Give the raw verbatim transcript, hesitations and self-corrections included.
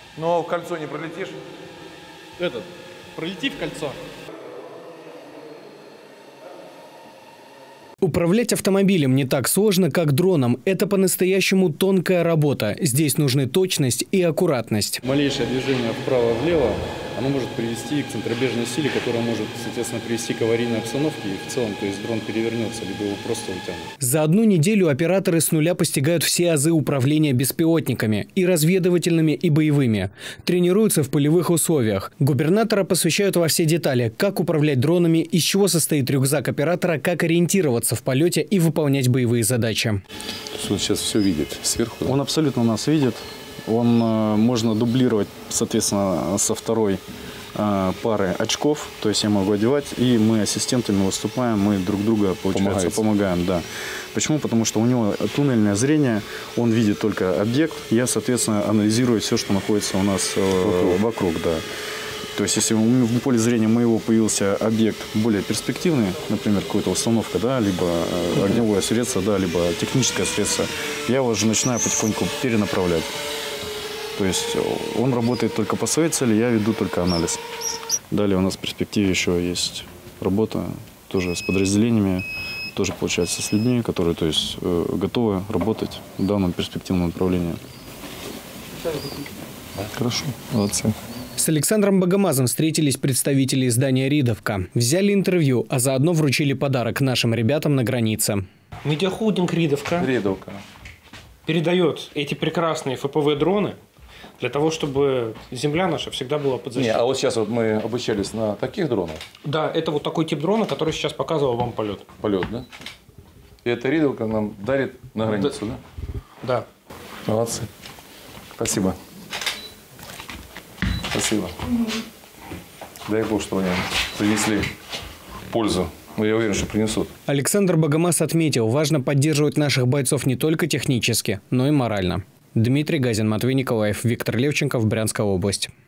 Но в кольцо не пролетишь? Этот, пролети в кольцо. Управлять автомобилем не так сложно, как дроном. Это по-настоящему тонкая работа. Здесь нужны точность и аккуратность. Малейшее движение вправо-влево, оно может привести к центробежной силе, которая может, соответственно, привести к аварийной обстановке. И в целом, то есть дрон перевернется, либо его просто утянут. За одну неделю операторы с нуля постигают все азы управления беспилотниками. И разведывательными, и боевыми. Тренируются в полевых условиях. Губернатора посвящают во все детали. Как управлять дронами, из чего состоит рюкзак оператора, как ориентироваться в полете и выполнять боевые задачи. Он сейчас все видит сверху? Да? Он абсолютно нас видит. Он э, можно дублировать, соответственно, со второй э, пары очков. То есть я могу одевать, и мы ассистентами выступаем, мы друг друга, получается, помогаем. Да. Почему? Потому что у него туннельное зрение, он видит только объект. Я, соответственно, анализирую все, что находится у нас э, вокруг. Да. То есть, если в поле зрения моего появился объект более перспективный, например, какая-то установка, да, либо огневое средство, да, либо техническое средство, я его уже начинаю потихоньку перенаправлять. То есть он работает только по своей цели, я веду только анализ. Далее у нас в перспективе еще есть работа тоже с подразделениями, тоже получается с людьми, которые, то есть, готовы работать в данном перспективном направлении. Хорошо, молодцы. С Александром Богомазом встретились представители издания «Ридовка». Взяли интервью, а заодно вручили подарок нашим ребятам на границе. Медиахолдинг «Ридовка», Ридовка передает эти прекрасные эф пэ вэ-дроны для того, чтобы земля наша всегда была под защитой. Не, а вот сейчас вот мы обучались на таких дронах? Да, это вот такой тип дрона, который сейчас показывал вам полет. Полет, да? И эта Ридовка нам дарит на границу, да? Да. Молодцы. Спасибо. Спасибо. Дай Бог, что они принесли пользу. Но я уверен, что принесут. Александр Богомаз отметил, важно поддерживать наших бойцов не только технически, но и морально. Дмитрий Газин, Матвей Николаев, Виктор Левченков, Брянская область.